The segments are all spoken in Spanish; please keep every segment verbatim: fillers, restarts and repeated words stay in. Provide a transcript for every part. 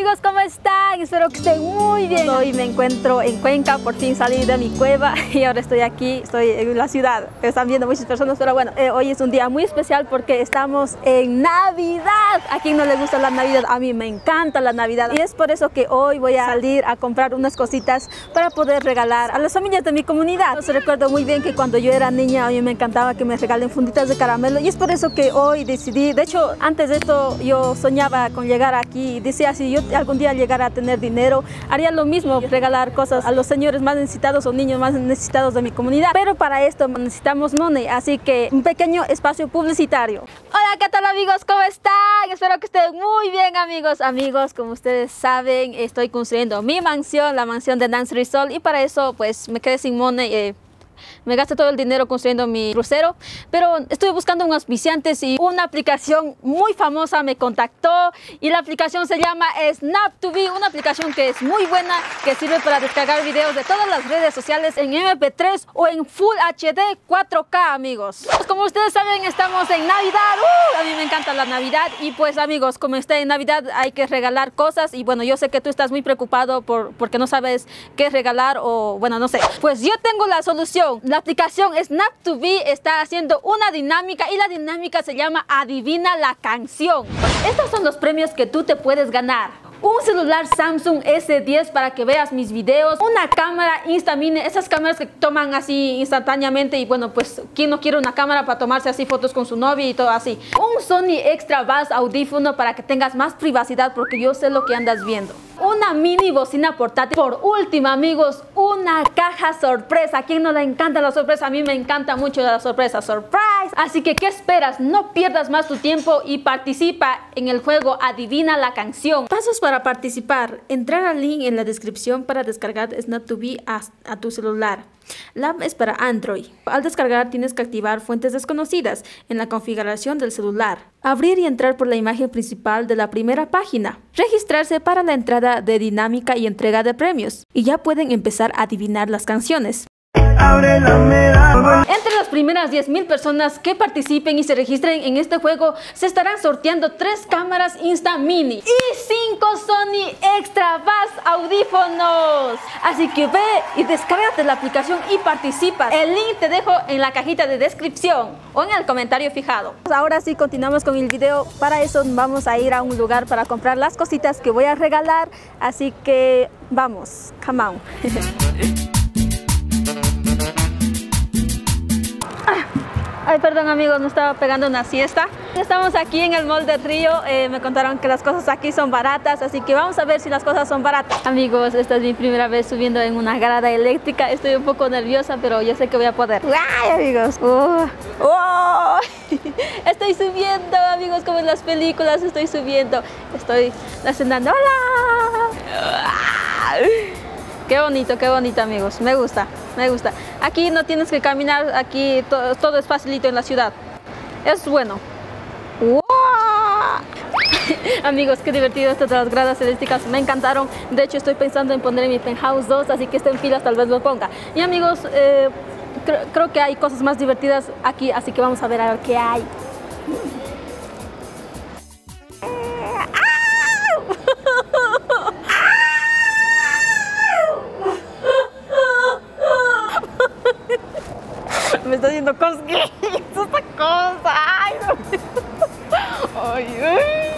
amigos, ¿cómo están? Espero que estén muy bien. Hoy me encuentro en Cuenca, por fin salí de mi cueva y ahora estoy aquí, estoy en la ciudad. Me están viendo muchas personas, pero bueno, eh, hoy es un día muy especial porque estamos en Navidad. ¿A quién no le gusta la Navidad? A mí me encanta la Navidad y es por eso que hoy voy a salir a comprar unas cositas para poder regalar a las familias de mi comunidad. Yo recuerdo muy bien que cuando yo era niña a mí me encantaba que me regalen funditas de caramelo y es por eso que hoy decidí, de hecho antes de esto yo soñaba con llegar aquí y decía, si yo algún día llegara a tener dinero, haría lo mismo, regalar cosas a los señores más necesitados o niños más necesitados de mi comunidad. Pero para esto necesitamos money, así que un pequeño espacio publicitario. Hola, ¿qué tal amigos? ¿Cómo están? Espero que estén muy bien amigos. Amigos, como ustedes saben, estoy construyendo mi mansión, la mansión de Dance Resort, y para eso pues me quedé sin money. Eh, Me gasté todo el dinero construyendo mi crucero, pero estuve buscando unos auspiciantes y una aplicación muy famosa me contactó y la aplicación se llama Snap to Be, una aplicación que es muy buena, que sirve para descargar videos de todas las redes sociales en eme pe tres o en Full H D cuatro K, amigos. Pues como ustedes saben, estamos en Navidad. Uh, a mí me encanta la Navidad y pues amigos, como está en Navidad hay que regalar cosas y bueno, yo sé que tú estás muy preocupado por, porque no sabes qué regalar o bueno, no sé. Pues yo tengo la solución. La aplicación Snap to Be está haciendo una dinámica y la dinámica se llama Adivina la canción. Estos son los premios que tú te puedes ganar. Un celular Samsung ese diez para que veas mis videos, una cámara Instamine, esas cámaras que toman así instantáneamente y bueno, pues ¿quién no quiere una cámara para tomarse así fotos con su novia y todo así? Un Sony Extra Bass audífono para que tengas más privacidad porque yo sé lo que andas viendo. Una mini bocina portátil. Por último amigos, una caja sorpresa. ¿A quién no le encanta la sorpresa? A mí me encanta mucho la sorpresa. Surprise. Así que ¿qué esperas? No pierdas más tu tiempo y participa en el juego Adivina la canción. Pasos para participar. Entrar al link en la descripción para descargar Snap to Be a, a tu celular. La app es para Android. Al descargar tienes que activar fuentes desconocidas en la configuración del celular. Abrir y entrar por la imagen principal de la primera página. Registrarse para la entrada de dinámica y entrega de premios. Y ya pueden empezar a adivinar las canciones. Entre las primeras diez mil personas que participen y se registren en este juego, se estarán sorteando tres cámaras Instamine y cinco Sony Extra Bass audífonos. Así que ve y descárgate la aplicación y participa. El link te dejo en la cajita de descripción o en el comentario fijado. Ahora sí, continuamos con el video. Para eso vamos a ir a un lugar para comprar las cositas que voy a regalar. Así que vamos, come on. Ay, perdón amigos, me estaba pegando una siesta. Estamos aquí en el Mall del Río. Eh, me contaron que las cosas aquí son baratas, así que vamos a ver si las cosas son baratas. Amigos, esta es mi primera vez subiendo en una grada eléctrica. Estoy un poco nerviosa, pero yo sé que voy a poder. ¡Ay, amigos! ¡Oh! ¡Oh! Estoy subiendo, amigos, como en las películas. Estoy subiendo. Estoy ascendando. ¡Hola! Qué bonito, qué bonito amigos, me gusta, me gusta. Aquí no tienes que caminar, aquí todo, todo es facilito en la ciudad. Es bueno. ¡Wow! Amigos, qué divertido esto de las gradas eléctricas, me encantaron. De hecho estoy pensando en poner mi penthouse dos, así que estén pilas, tal vez lo ponga. Y amigos, eh, cre creo que hay cosas más divertidas aquí, así que vamos a ver a ver qué hay. Me está haciendo cosquillas esta cosa. Ay, ay, ay.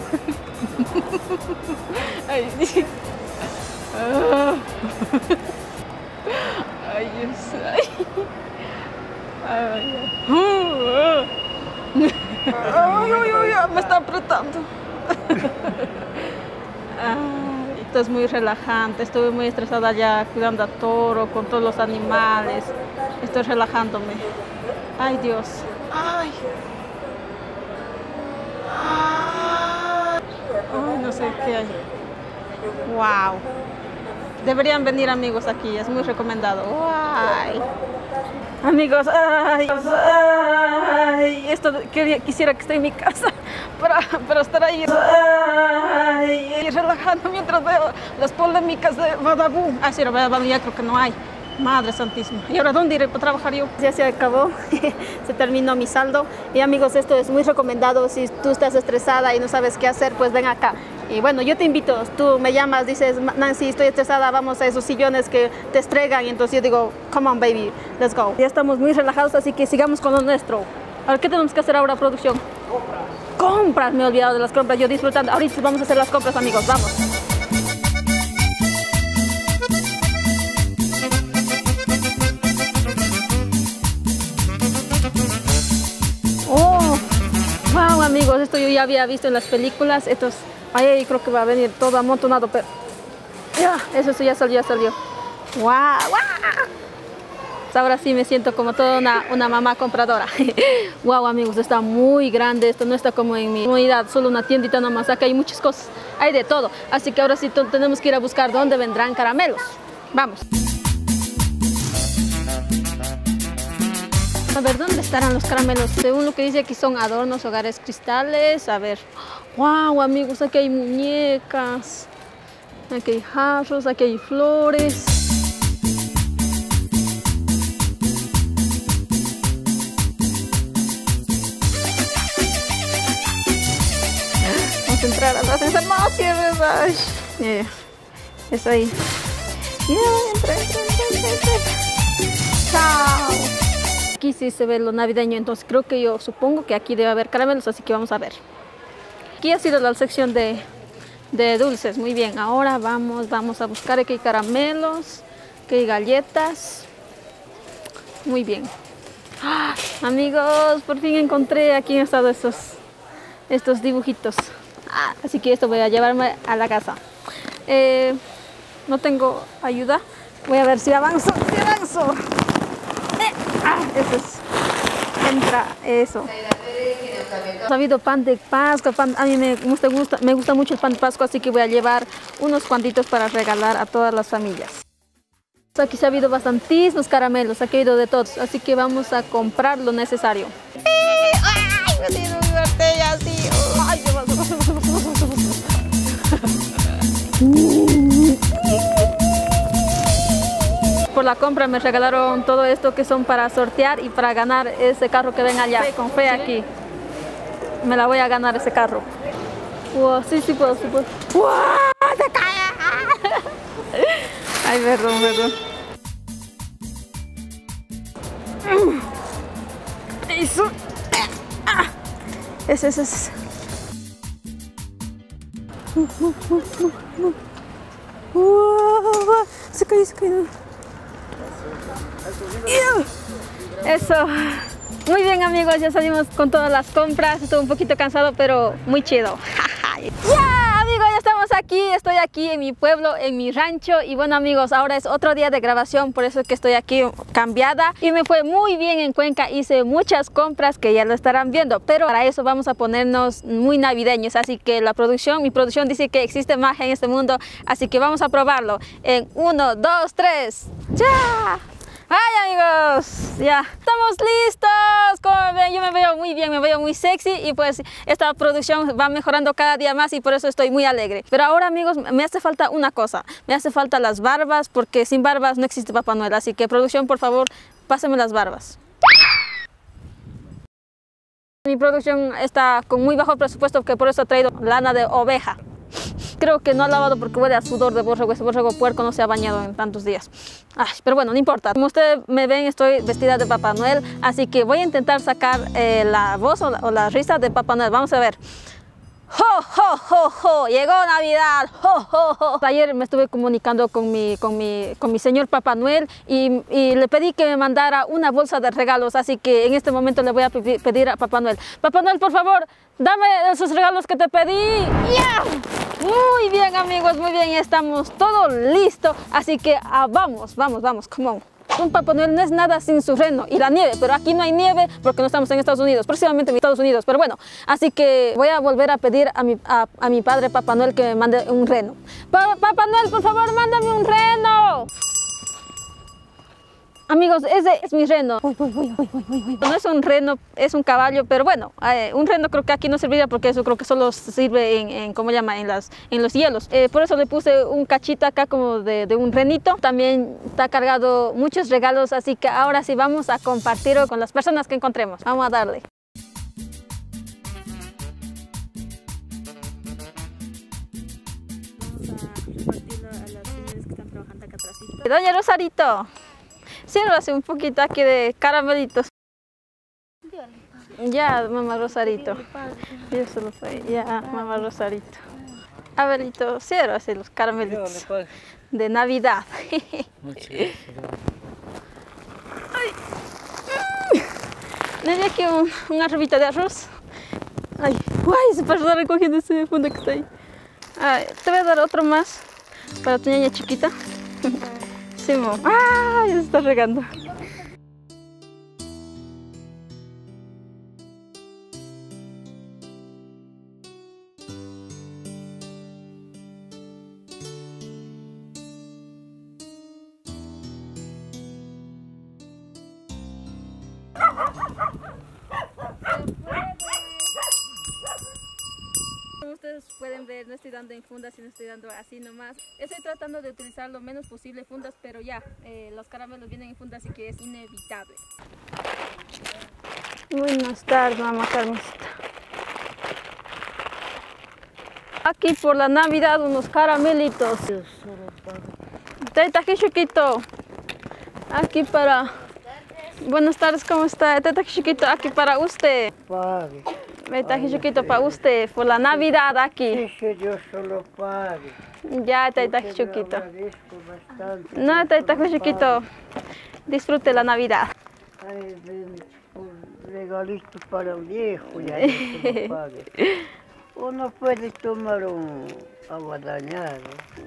Ay, sí. Ay, Dios. Ay. Ay, ay, ay, ay, me está apretando. Ay, esto es muy relajante. Estuve muy estresada ya cuidando a Toro con todos los animales. Estoy relajándome. Ay, Dios. Ay. Ay, no sé qué hay. Wow. Deberían venir amigos aquí, es muy recomendado. Ay. Amigos, ay, ay, esto quería, quisiera que esté en mi casa para, para estar ahí ay, relajando mientras veo las polémicas de Badabun. Ah, sí, Badabun ya creo que no hay. Madre santísima. ¿Y ahora dónde iré para trabajar yo? Ya se acabó, se terminó mi saldo. Y amigos, esto es muy recomendado. Si tú estás estresada y no sabes qué hacer, pues ven acá. Y bueno, yo te invito, tú me llamas, dices, Nancy, estoy estresada, vamos a esos sillones que te estregan. Y entonces yo digo, come on, baby, let's go. Ya estamos muy relajados, así que sigamos con lo nuestro. A ver, ¿qué tenemos que hacer ahora, producción? Compras. Compras, me he olvidado de las compras, yo disfrutando. Ahorita vamos a hacer las compras, amigos, vamos. Oh, wow, amigos, esto yo ya había visto en las películas. Estos, ahí creo que va a venir todo amontonado, pero ya, eso sí, ya salió, ya salió. Wow, wow. Ahora sí me siento como toda una, una mamá compradora. Wow, amigos, está muy grande. Esto no está como en mi comunidad, solo una tiendita nomás. Acá hay muchas cosas, hay de todo. Así que ahora sí tenemos que ir a buscar dónde vendrán caramelos. Vamos. A ver, ¿dónde estarán los caramelos? Según lo que dice aquí son adornos, hogares, cristales. A ver. Wow, amigos, aquí hay muñecas. Aquí hay jarros, aquí hay flores. Entrar a las enfermas, ay, yeah. Es ahí. Yeah, entra, entra, entra, entra. Chao. Aquí sí se ve lo navideño, entonces creo que yo supongo que aquí debe haber caramelos, así que vamos a ver. Aquí ha sido la sección de, de dulces, muy bien. Ahora vamos, vamos a buscar, aquí hay caramelos, aquí hay galletas. Muy bien. ¡Ah! Amigos, por fin encontré, aquí han estado estos, estos dibujitos. Ah, así que esto voy a llevarme a la casa. Eh, no tengo ayuda. Voy a ver si avanzo. Si avanzo. Eh, ah, eso es. Entra, eso. Ha habido pan de Pascua. Pan, a mí me gusta, gusta, me gusta mucho el pan de Pascua, así que voy a llevar unos cuantitos para regalar a todas las familias. Aquí se ha habido bastantísimos caramelos, aquí ha habido de todos, así que vamos a comprar lo necesario. ¡Ay, me siento mi botella así! ¡Ay, qué pasa! Por la compra me regalaron todo esto que son para sortear y para ganar ese carro que ven allá. Con fe aquí. Me la voy a ganar ese carro. Wow, sí, sí puedo, sí puedo. ¡Wow! ¡Se cae! Ay, perdón, perdón. Eso. Ese, ese, ese. Se cayó, se cayó. Eso. Muy bien, amigos, ya salimos con todas las compras. Estuve un poquito cansado, pero muy chido. Ya, amigos, ya estamos aquí. Estoy aquí en mi pueblo, en mi rancho. Y bueno, amigos, ahora es otro día de grabación, por eso es que estoy aquí cambiada. Y me fue muy bien en Cuenca. Hice muchas compras que ya lo estarán viendo, pero para eso vamos a ponernos muy navideños. Así que la producción, mi producción dice que existe magia en este mundo, así que vamos a probarlo. En uno, dos, tres. ¡Ya! ¡Ay, amigos! Ya, estamos listos. Como ven, yo me veo muy bien, me veo muy sexy y pues esta producción va mejorando cada día más y por eso estoy muy alegre. Pero ahora, amigos, me hace falta una cosa. Me hace falta las barbas porque sin barbas no existe Papá Noel. Así que, producción, por favor, pásenme las barbas. Mi producción está con muy bajo presupuesto, que por eso he traído lana de oveja. Creo que no ha lavado porque huele a sudor de borrego. Ese borrego puerco no se ha bañado en tantos días. Ay, pero bueno, no importa. Como ustedes me ven, estoy vestida de Papá Noel. Así que voy a intentar sacar eh, la voz o la, o la risa de Papá Noel. Vamos a ver. ¡Jo, jo, jo, jo! ¡Llegó Navidad! ¡Jo, jo, jo! Ayer me estuve comunicando con mi, con mi, con mi señor Papá Noel y, y le pedí que me mandara una bolsa de regalos. Así que en este momento le voy a pedir a Papá Noel. Papá Noel, por favor, dame esos regalos que te pedí. ¡Yeah! Muy bien, amigos, muy bien. Estamos todo listo. Así que ah, vamos, vamos, vamos. Come on. Un Papá Noel no es nada sin su reno y la nieve, pero aquí no hay nieve porque no estamos en Estados Unidos, próximamente en Estados Unidos, pero bueno, así que voy a volver a pedir a mi, a, a mi padre Papá Noel que me mande un reno. Pa, Papá Noel, por favor, mándame un reno. Amigos, ese es mi reno. Uy, uy, uy, uy, uy, uy. No es un reno, es un caballo, pero bueno, eh, un reno creo que aquí no serviría porque eso creo que solo sirve en, en ¿cómo se llama? En, las, en los hielos. Eh, por eso le puse un cachito acá como de, de un renito. También está cargado muchos regalos, así que ahora sí vamos a compartirlo con las personas que encontremos. Vamos a darle. repartirlo a las señoras que están trabajando acá atrásito. Doña Rosarito, sírvase un poquito aquí de caramelitos. Ya, mamá Rosarito. Yo solo soy, ya, mamá Rosarito. Abelito, sírvase los caramelitos de Navidad. Ay. Le di aquí un, un arrobito de arroz. Ay, guay, se pasa recogiendo ese fondo que está ahí. Ay, te voy a dar otro más para tu niña chiquita. Simón. ¡Ah! Ya se está regando. Como ustedes pueden ver, no estoy dando en fundas, sino estoy dando así nomás. Estoy tratando de utilizar lo menos posible fundas, pero ya, eh, los caramelos vienen en fundas, así que es inevitable. Buenas tardes, mamá Carmencita. Aquí por la Navidad unos caramelitos. Teta, aquí chiquito. Aquí para... Buenas tardes, ¿cómo está? Teta, aquí chiquito, aquí para usted. Pague. Teta, aquí chiquito para usted, por la Navidad aquí. Sí, Dios solo pague. Ya, teta, aquí Yo te lo chiquito. agradezco bastante. No, teta, aquí Dios solo chiquito. Disfrute la Navidad. pague. Ay, ven, un regalito para un viejo, ya Dios solo pague. Uno puede tomar un agua dañada.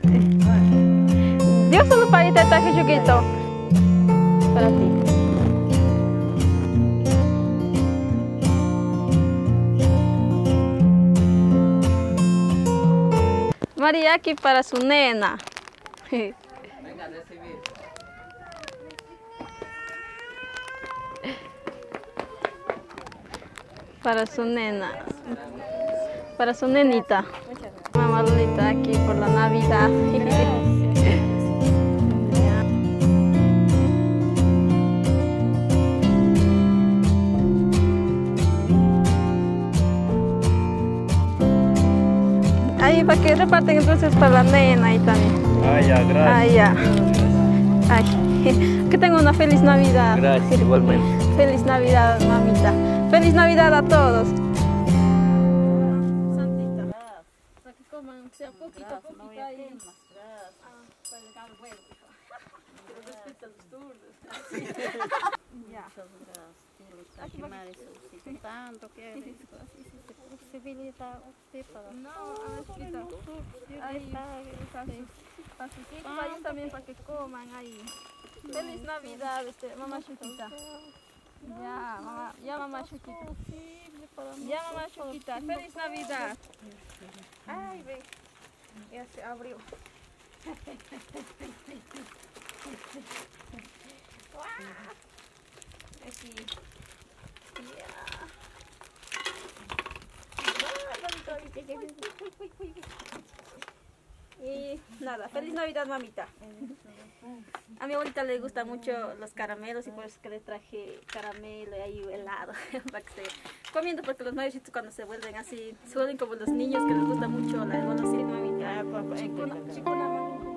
Dios solo para ti, teta, aquí chiquito. Para ti. María, aquí para su nena. Venga a recibir. Para su nena. Para su nenita. Mamá Lolita, aquí por la Navidad. Ahí para que reparten entonces para la nena ahí también. Ah, ya, gracias. Ah, ya. Ay, que tenga una feliz Navidad. Gracias, igualmente. Feliz Navidad, mamita. Feliz Navidad a todos. Santita. Para que coman, sea poquito a poquito ahí. Ah, para el gal bueno. Pero respeta los turnos. Ya. Aquí va. Tanto que posibilita usted para No, a ver, chiquita. Ahí, para sus, para sus hijos, para ellos también, para que coman ahí. Feliz Navidad, este, mamá chiquita. Ya, mamá, ya mamá chiquita. Ya mamá chiquita, feliz Navidad. Ay, ve, ya se abrió. Aquí. Ya. Y nada, feliz Navidad, mamita. A mi abuelita le gustan mucho los caramelos y por eso que le traje caramelo y ahí helado para que esté comiendo, porque los mayorcitos cuando se vuelven así, se vuelven como los niños que les gusta mucho la golosina, mamita. Chicona, chicona, mamita.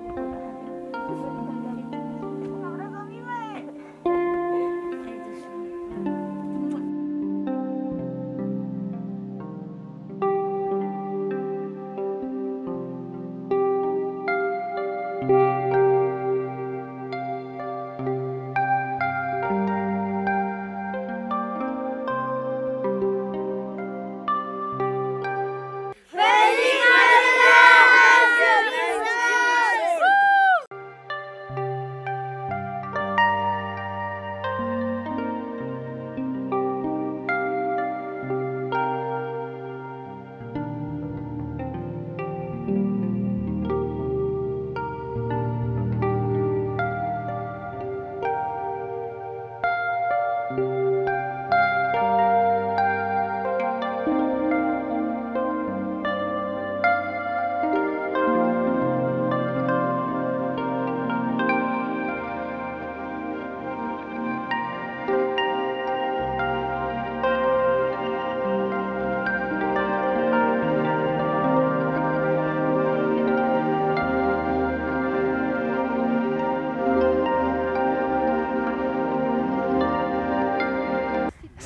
¡Feliz Navidad!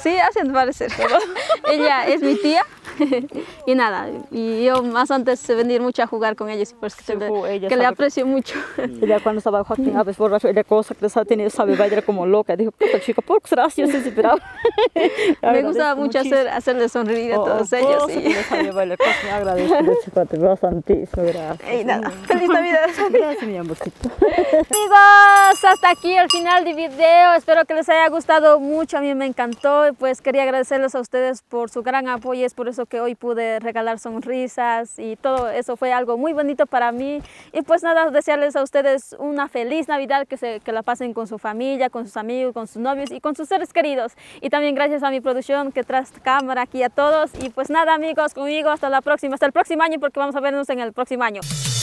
Sí, hacen parecer. Ella es mi tía. Y nada, y yo más antes de venir mucho a jugar con ellos, pues que, Sí, le, ella que le sabe- aprecio mucho. Ella cuando estaba Joaquín Aves borracho, ella cosa que sabe, sabe bailar como loca. Dijo, puta chica, ¿por qué será así? Yo se esperaba. Me gusta mucho hacer, hacerle sonreír a todos ellos. Y... Sabe bailar, pues me agradezco de chico, te bastantísimo, gracias. y nada, feliz Navidad. Gracias, mi amorcito. Amigos, hasta aquí el final del video. Espero que les haya gustado mucho. A mí me encantó. Pues quería agradecerles a ustedes por su gran apoyo. Es por eso que hoy pude regalar sonrisas y todo eso fue algo muy bonito para mí. Y pues nada, desearles a ustedes una feliz Navidad, que, se, que la pasen con su familia, con sus amigos, con sus novios y con sus seres queridos. Y también gracias a mi producción que trae cámara aquí a todos. Y pues nada, amigos, conmigo hasta la próxima, hasta el próximo año, porque vamos a vernos en el próximo año.